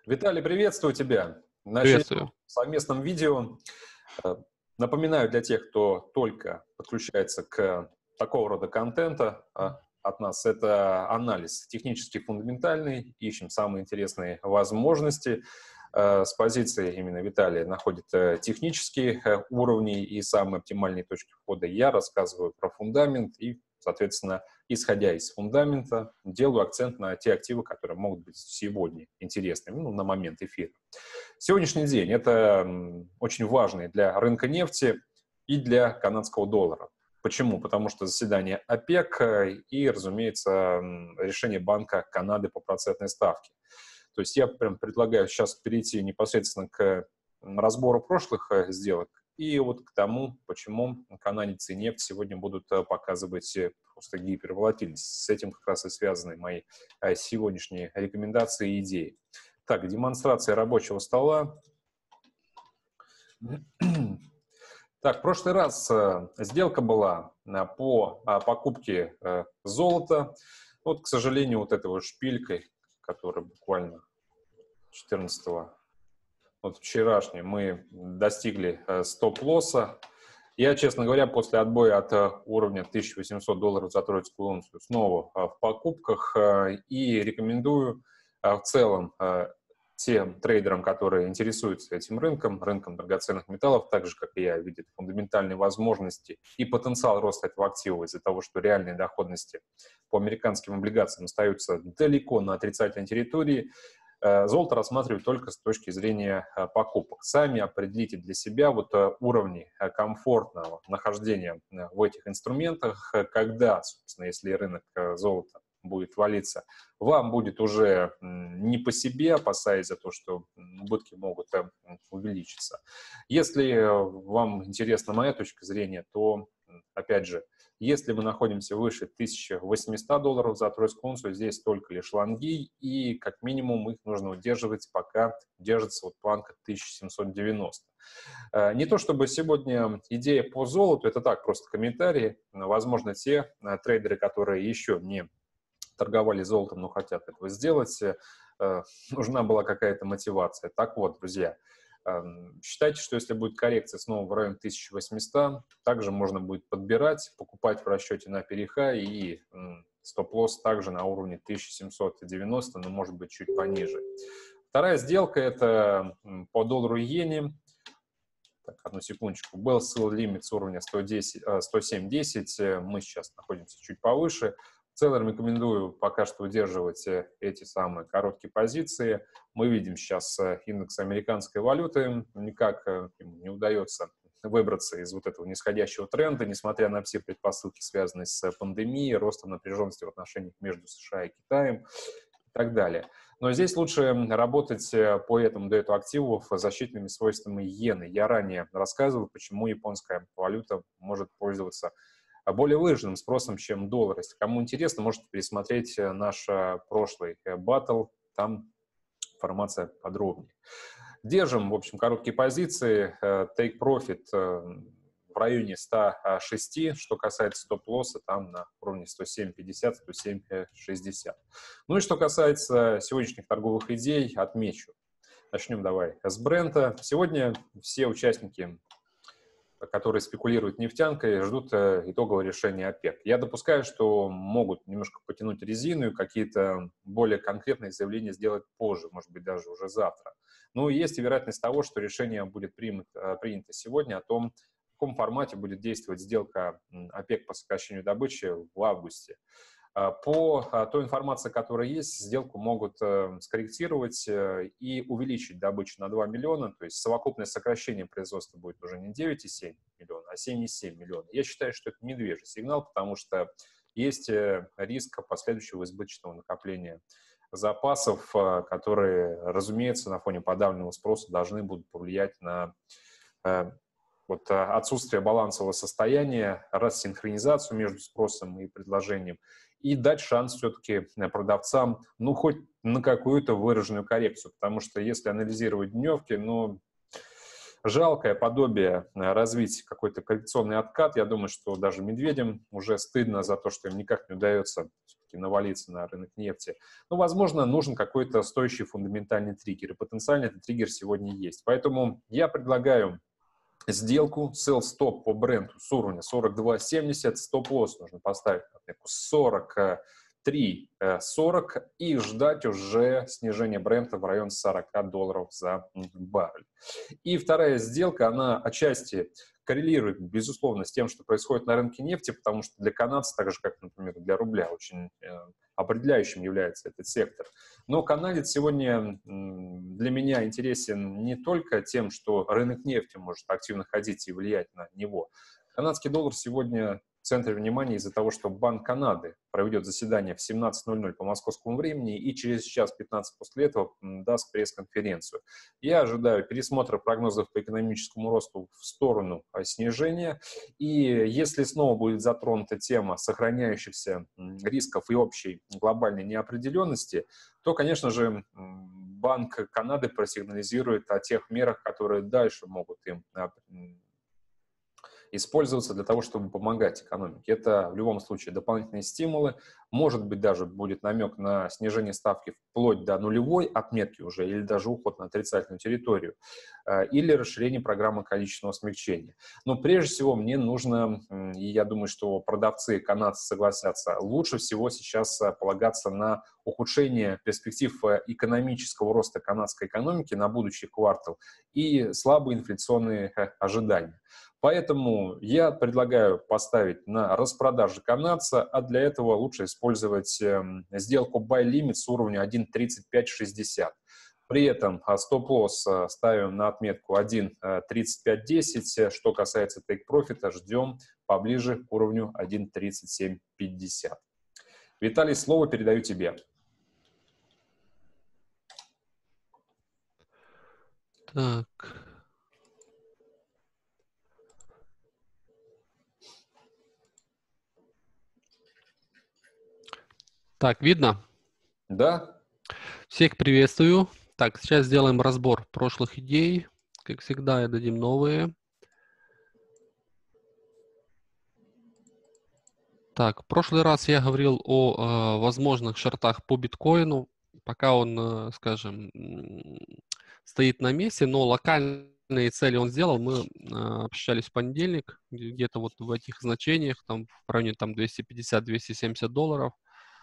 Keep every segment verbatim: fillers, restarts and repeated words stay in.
Виталий, приветствую тебя на очередном Приветствую. совместном видео. Э, Напоминаю для тех, кто только подключается к такого рода контента а, от нас, это анализ технически фундаментальный, ищем самые интересные возможности. Э, С позиции именно Виталия находит э, технические э, уровни и самые оптимальные точки входа. Я рассказываю про фундамент и, соответственно, исходя из фундамента, делаю акцент на те активы, которые могут быть сегодня интересными, ну, на момент эфира. Сегодняшний день – это м, очень важный для рынка нефти и для канадского доллара. Почему? Потому что заседание ОПЕК э, и, разумеется, м, решение Банка Канады по процентной ставке. То есть я прям предлагаю сейчас перейти непосредственно к м, разбору прошлых э, сделок и вот к тому, почему канадец и нефть сегодня будут э, показывать э, просто гиперволатильность. С этим как раз и связаны мои э, сегодняшние рекомендации и идеи. Так, демонстрация рабочего стола. Так, в прошлый раз э, сделка была э, по э, покупке э, золота. Вот, к сожалению, вот этой вот шпилькой, которая буквально четырнадцатого, вот вчерашней, мы достигли э, стоп-лосса. Я, честно говоря, после отбоя от э, уровня тысяча восемьсот долларов за тройскую унцию снова э, в покупках э, и рекомендую э, в целом э, тем трейдерам, которые интересуются этим рынком, рынком драгоценных металлов, так же, как и я, видят фундаментальные возможности и потенциал роста этого актива из-за того, что реальные доходности по американским облигациям остаются далеко на отрицательной территории. Золото рассматривать только с точки зрения покупок. Сами определите для себя вот уровни комфортного нахождения в этих инструментах, когда, собственно, если рынок золота будет валиться, вам будет уже не по себе, опасаясь за то, что убытки могут увеличиться. Если вам интересна моя точка зрения, то, опять же, если мы находимся выше тысячи восьмисот долларов за тройскую унцию, здесь только лишь лонги, и как минимум их нужно удерживать, пока держится вот планка тысяча семьсот девяносто. Не то чтобы сегодня идея по золоту, это так, просто комментарии. Возможно, те трейдеры, которые еще не торговали золотом, но хотят этого сделать, нужна была какая-то мотивация. Так вот, друзья, считайте, что если будет коррекция снова в районе тысячи восьмисот, также можно будет подбирать, покупать в расчете на перехай и стоп-лосс также на уровне тысяча семьсот девяносто, но может быть чуть пониже. Вторая сделка – это по доллару иене. Так, одну секундочку. Был sell limit с уровня сто десять, сто семь десять. Мы сейчас находимся чуть повыше. В целом рекомендую пока что удерживать эти самые короткие позиции. Мы видим сейчас индекс американской валюты. Никак ему не удается выбраться из вот этого нисходящего тренда, несмотря на все предпосылки, связанные с пандемией, ростом напряженности в отношениях между США и Китаем и так далее. Но здесь лучше работать по этому дуэту активов защитными свойствами иены. Я ранее рассказывал, почему японская валюта может пользоваться более выраженным спросом, чем доллар. Если кому интересно, можете пересмотреть наш прошлый баттл, там информация подробнее. Держим, в общем, короткие позиции, take profit в районе ста шести, что касается стоп-лосса, там на уровне сто семь пятьдесят — сто семь шестьдесят. Ну и что касается сегодняшних торговых идей, отмечу. Начнем давай с Брента. Сегодня все участники, которые спекулируют нефтянкой, ждут итогового решения ОПЕК. Я допускаю, что могут немножко потянуть резину и какие-то более конкретные заявления сделать позже, может быть, даже уже завтра. Но есть и вероятность того, что решение будет принято, принято сегодня о том, в каком формате будет действовать сделка ОПЕК по сокращению добычи в августе. По той информации, которая есть, сделку могут скорректировать и увеличить добычу на два миллиона, то есть совокупное сокращение производства будет уже не девять и семь миллиона, а семь и семь миллиона. Я считаю, что это медвежий сигнал, потому что есть риск последующего избыточного накопления запасов, которые, разумеется, на фоне подавленного спроса должны будут повлиять на вот отсутствие балансового состояния, рассинхронизацию между спросом и предложением, и дать шанс все-таки продавцам, ну, хоть на какую-то выраженную коррекцию, потому что если анализировать дневки, ну, жалкое подобие развить какой-то коррекционный откат. Я думаю, что даже медведям уже стыдно за то, что им никак не удается навалиться на рынок нефти. Но, возможно, нужен какой-то стоящий фундаментальный триггер. И потенциально этот триггер сегодня есть. Поэтому я предлагаю сделку sell stop по бренду с уровня сорок два семьдесят, стоп-лосс нужно поставить на отметку сорок три сорок и ждать уже снижения бренда в район сорок долларов за баррель. И вторая сделка, она отчасти коррелирует, безусловно, с тем, что происходит на рынке нефти, потому что для канадцев, так же, как, например, для рубля, очень э, определяющим является этот сектор. Но канадец сегодня для меня интересен не только тем, что рынок нефти может активно ходить и влиять на него. Канадский доллар сегодня в центре внимания из-за того, что Банк Канады проведет заседание в семнадцать ноль ноль по московскому времени и через час пятнадцать после этого даст пресс-конференцию. Я ожидаю пересмотра прогнозов по экономическому росту в сторону снижения. И если снова будет затронута тема сохраняющихся рисков и общей глобальной неопределенности, то, конечно же, Банк Канады просигнализирует о тех мерах, которые дальше могут им использоваться для того, чтобы помогать экономике. Это в любом случае дополнительные стимулы. Может быть, даже будет намек на снижение ставки вплоть до нулевой отметки уже, или даже уход на отрицательную территорию, или расширение программы количественного смягчения. Но прежде всего мне нужно, и я думаю, что продавцы канадцы согласятся, лучше всего сейчас полагаться на ухудшение перспектив экономического роста канадской экономики на будущий квартал и слабые инфляционные ожидания. Поэтому я предлагаю поставить на распродажу канадца, а для этого лучше использовать э, сделку buy limit с уровня один тридцать пять шестьдесят. При этом стоп-лосс ставим на отметку один тридцать пять десять. Что касается take-profit, ждем поближе к уровню один тридцать семь пятьдесят. Виталий, слово передаю тебе. Так. Так, видно? Да. Всех приветствую. Так, сейчас сделаем разбор прошлых идей. Как всегда, и дадим новые. Так, в прошлый раз я говорил о э, возможных шортах по биткоину. Пока он, э, скажем, стоит на месте, но локальные цели он сделал. Мы э, общались в понедельник, где-то вот в этих значениях, там в районе там двести пятьдесят - двести семьдесят долларов.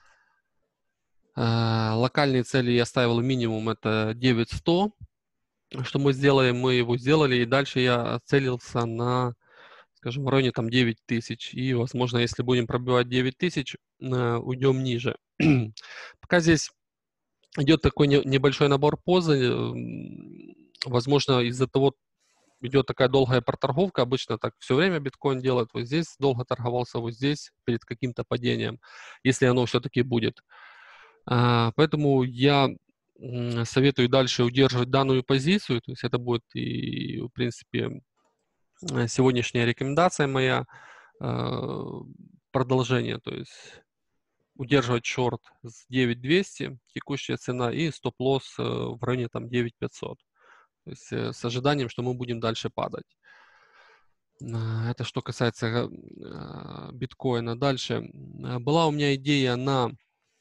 Локальные цели я ставил минимум, это девять сто. Что мы сделаем? Мы его сделали, и дальше я целился на, скажем, в районе там девять тысяч. И, возможно, если будем пробивать девять тысяч, уйдем ниже. Пока здесь идет такой небольшой набор позы. Возможно, из-за того, идет такая долгая проторговка, обычно так все время биткоин делает, вот здесь долго торговался, вот здесь перед каким-то падением, если оно все-таки будет. Поэтому я советую дальше удерживать данную позицию, то есть это будет и, в принципе, сегодняшняя рекомендация моя, продолжение, то есть удерживать шорт с девять двести, текущая цена, и стоп-лосс в районе там девять пятьсот, то есть с ожиданием, что мы будем дальше падать. Это что касается биткоина. Дальше. Была у меня идея на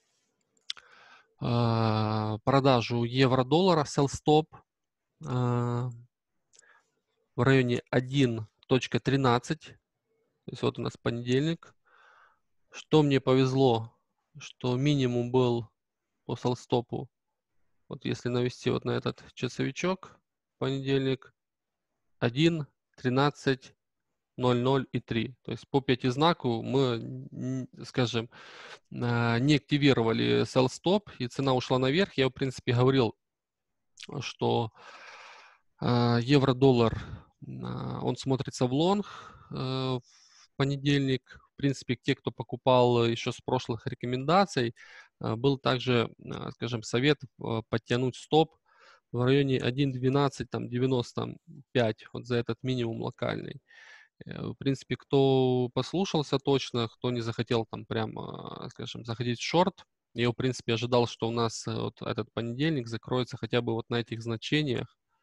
продажу евро-доллара, sell-stop в районе один тринадцать. То есть вот у нас понедельник. Что мне повезло, что минимум был по sell-stop. Вот если навести вот на этот часовичок, понедельник, один тринадцать ноль ноль и три. То есть по пятизнаку мы, скажем, не активировали sell-stop, и цена ушла наверх. Я, в принципе, говорил, что евро-доллар, он смотрится в лонг в понедельник. В принципе, те, кто покупал еще с прошлых рекомендаций, был также, скажем, совет подтянуть стоп в районе один двенадцать девяносто пять, вот за этот минимум локальный. В принципе, кто послушался точно, кто не захотел там прямо, скажем, заходить в шорт, я, в принципе, ожидал, что у нас вот этот понедельник закроется хотя бы вот на этих значениях,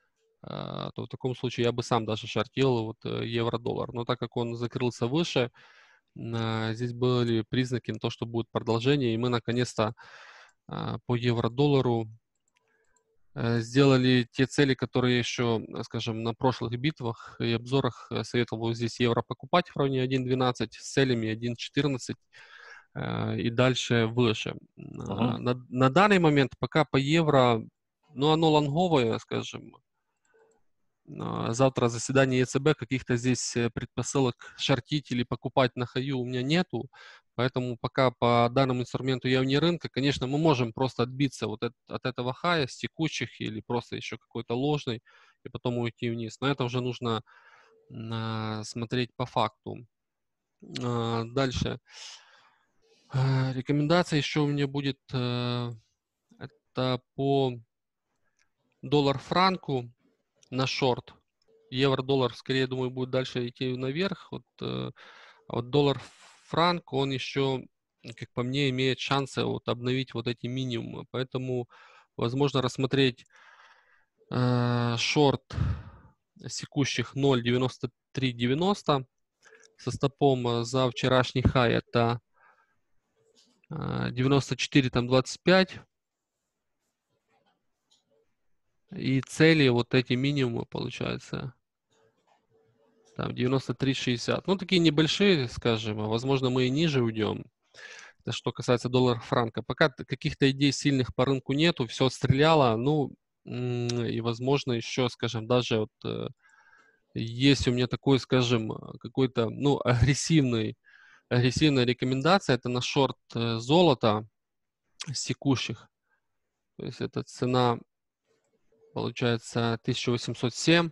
то в таком случае я бы сам даже шортил вот евро-доллар. Но так как он закрылся выше, здесь были признаки на то, что будет продолжение, и мы наконец-то по евро-доллару сделали те цели, которые еще, скажем, на прошлых битвах и обзорах советовал здесь евро покупать в районе один двенадцать с целями один четырнадцать и дальше выше. Uh-huh. На, на данный момент пока по евро, ну, оно лонговое, скажем. Завтра заседание ЕЦБ, каких-то здесь предпосылок шортить или покупать на хаю у меня нету. Поэтому пока по данному инструменту я вне рынка. Конечно, мы можем просто отбиться вот от, от этого хая с текущих или просто еще какой-то ложный и потом уйти вниз. Но это уже нужно а, смотреть по факту. А, дальше. А, рекомендация еще у меня будет а, это по доллар-франку на шорт. Евро-доллар, скорее, думаю, будет дальше идти наверх. Вот, а вот доллар-франк, он еще, как по мне, имеет шансы вот обновить вот эти минимумы. Поэтому, возможно, рассмотреть э, шорт секущих ноль девяносто три девяносто со стопом за вчерашний хай. Это э, девяносто четыре двадцать пять. И цели, вот эти минимумы, получается, там девяносто три шестьдесят. Ну, такие небольшие, скажем, а возможно, мы и ниже уйдем. Это что касается доллара-франка. Пока каких-то идей сильных по рынку нету, все стреляло, ну, и, возможно, еще, скажем, даже вот э, есть у меня такой, скажем, какой-то, ну, агрессивный, агрессивная рекомендация, это на шорт э, золота секущих. То есть это цена, получается, тысяча восемьсот семь.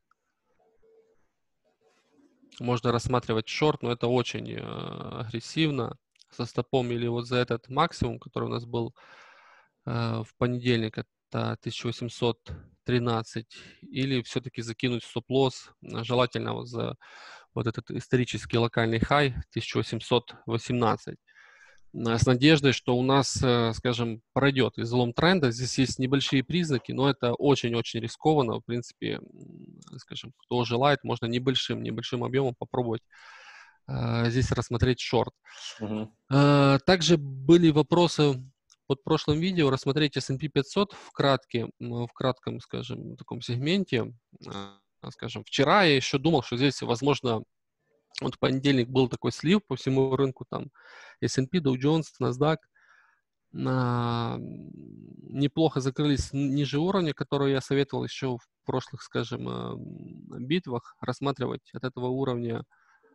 Можно рассматривать шорт, но это очень э, агрессивно. Со стопом или вот за этот максимум, который у нас был э, в понедельник, это тысяча восемьсот тринадцать, или все-таки закинуть стоп-лосс, желательно вот за вот этот исторический локальный хай тысяча восемьсот восемнадцать. С надеждой, что у нас, скажем, пройдет излом тренда. Здесь есть небольшие признаки, но это очень-очень рискованно. В принципе, скажем, кто желает, можно небольшим, небольшим объемом попробовать э, здесь рассмотреть шорт. Uh-huh. Э, также были вопросы под прошлым видео. Рассмотреть эс энд пи пятьсот в кратке, в кратком, скажем, таком сегменте. Э, скажем, вчера я еще думал, что здесь, возможно, вот в понедельник был такой слив по всему рынку, там эс энд пи, Dow Jones, NASDAQ а, неплохо закрылись ниже уровня, который я советовал еще в прошлых, скажем, битвах, рассматривать от этого уровня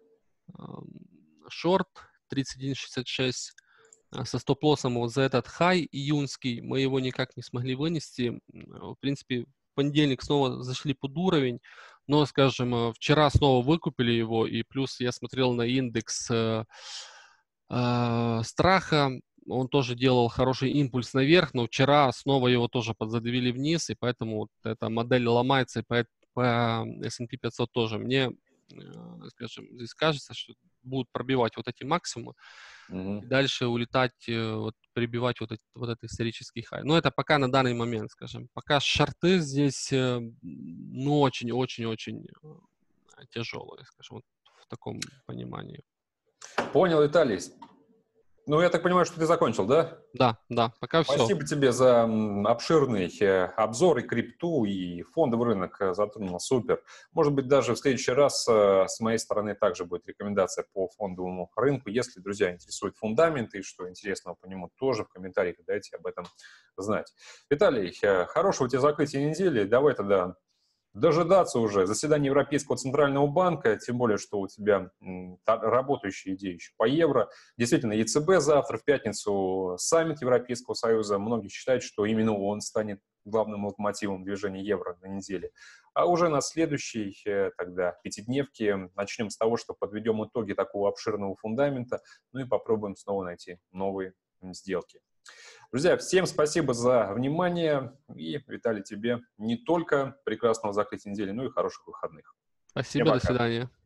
шорт тридцать один шестьдесят шесть со стоп-лоссом вот за этот хай июньский. Мы его никак не смогли вынести. В принципе, в понедельник снова зашли под уровень, но, скажем, вчера снова выкупили его, и плюс я смотрел на индекс э, э, страха, он тоже делал хороший импульс наверх, но вчера снова его тоже подзадавили вниз, и поэтому вот эта модель ломается, и по, по эс энд пи пятьсот тоже. Мне, э, скажем, здесь кажется, что будут пробивать вот эти максимумы, Uh-huh. и дальше улетать, вот, прибивать вот, этот, вот этот исторический хай. Но это пока на данный момент, скажем. Пока шорты здесь, ну, очень-очень-очень тяжелые, скажем, вот в таком понимании. Понял, Виталий. Ну, я так понимаю, что ты закончил, да? Да, да, пока все. Спасибо тебе за обширный обзор, и крипту, и фондовый рынок затронул. Супер. Может быть, даже в следующий раз с моей стороны также будет рекомендация по фондовому рынку. Если, друзья, интересуют фундаменты и что интересного по нему, тоже в комментариях дайте об этом знать. Виталий, хорошего тебе закрытия недели. Давай тогда дожидаться уже заседания Европейского Центрального банка, тем более, что у тебя м, та, работающие идеи еще по евро. Действительно, ЕЦБ завтра, в пятницу, саммит Европейского Союза. Многие считают, что именно он станет главным локомотивом движения евро на неделе. А уже на следующей тогда пятидневке начнем с того, что подведем итоги такого обширного фундамента, ну и попробуем снова найти новые сделки. Друзья, всем спасибо за внимание. И, Виталий, тебе не только прекрасного закрытия недели, но и хороших выходных. Спасибо, до свидания.